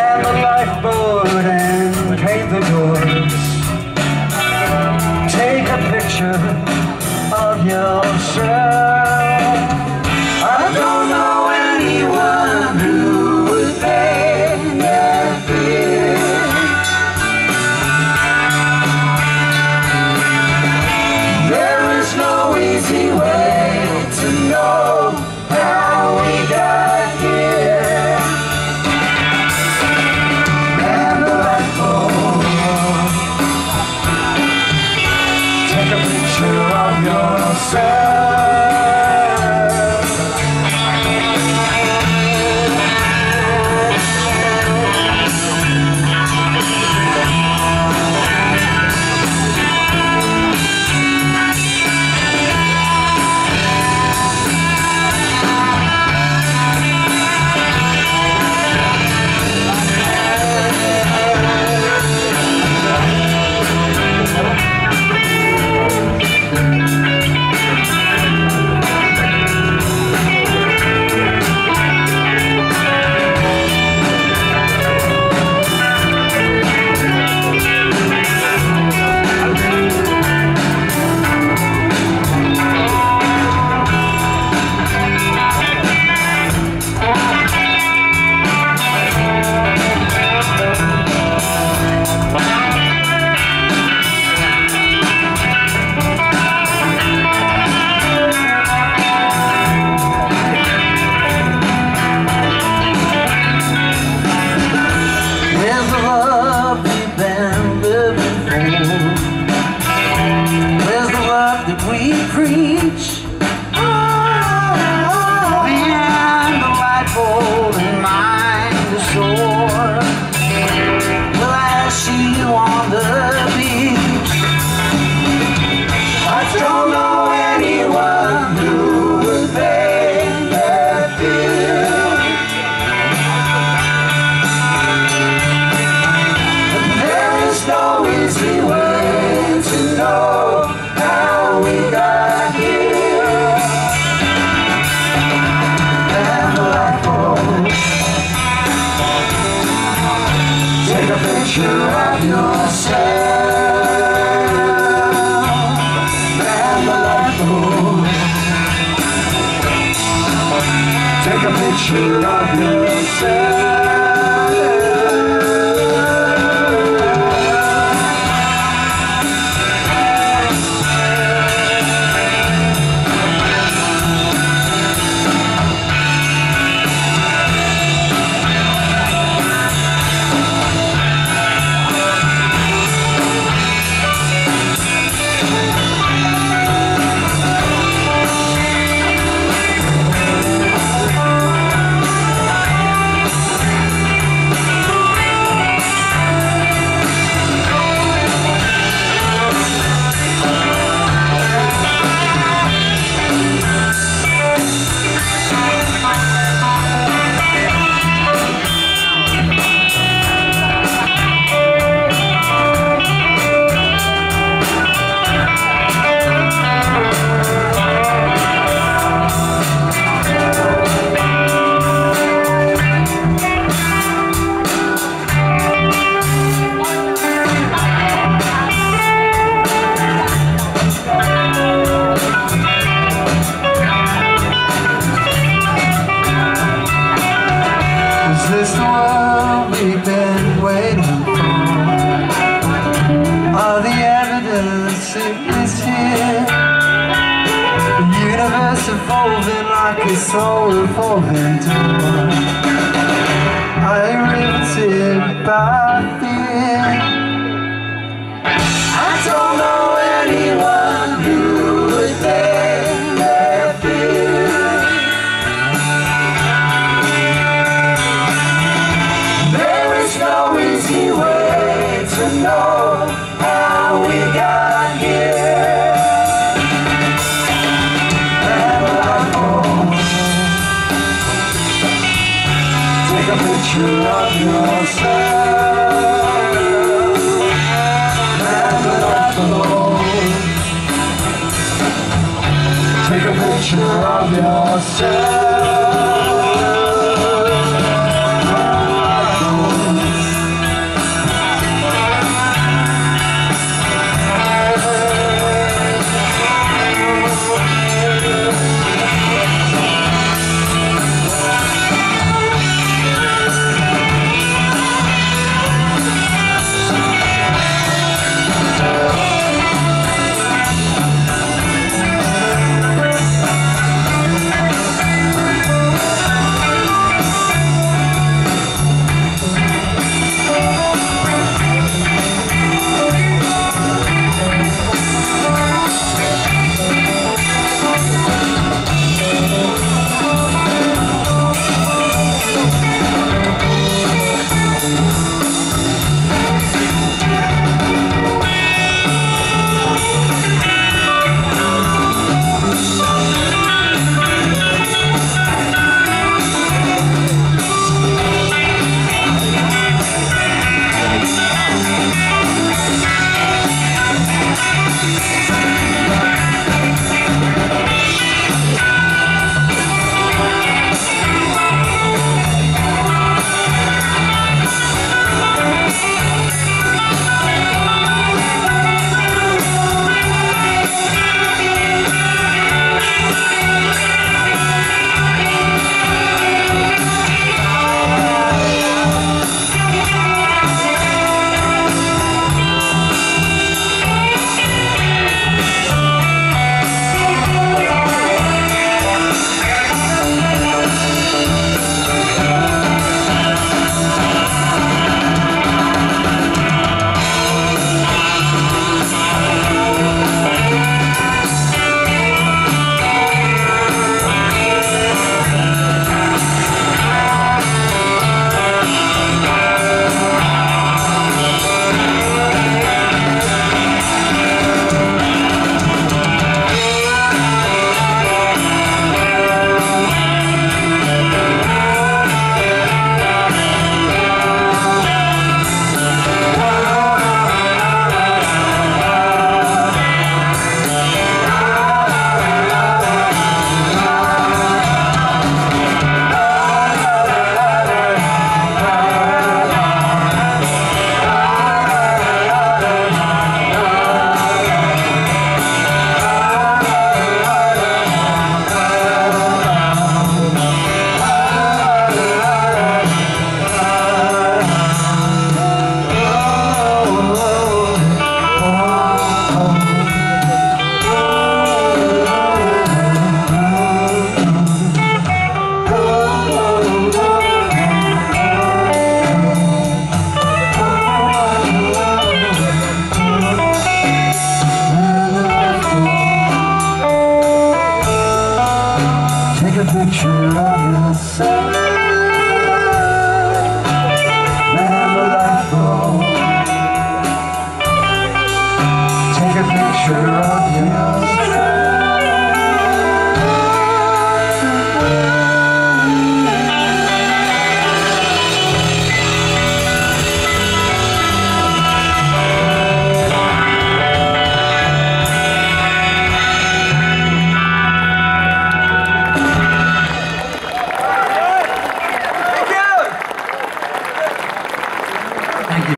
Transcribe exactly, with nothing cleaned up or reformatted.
Man the lifeboat and paint the doors. Take a picture of yourself. I don't know anyone who would pay that bill. There is no easy way to know how we got here. And the lifeboat, take a picture of yourself. Preach oh, and the lifeboat and mind is sore. Well, I see you on the beach. I don't know anyone who would pay that bill. But there is no easy way to know how we got here. And the lifeboat, take a picture of yourself. And the lifeboat, take a picture of yourself. Is this the world we've been waiting for? All the evidence is here. The universe evolving like a soul revolving door. I am riveted by fear. I don't know anyone who would pay that bill. There is no easy way to know how we got here. And the lifeboat, take a picture of yourself. And the lifeboat, take a picture of yourself. love you.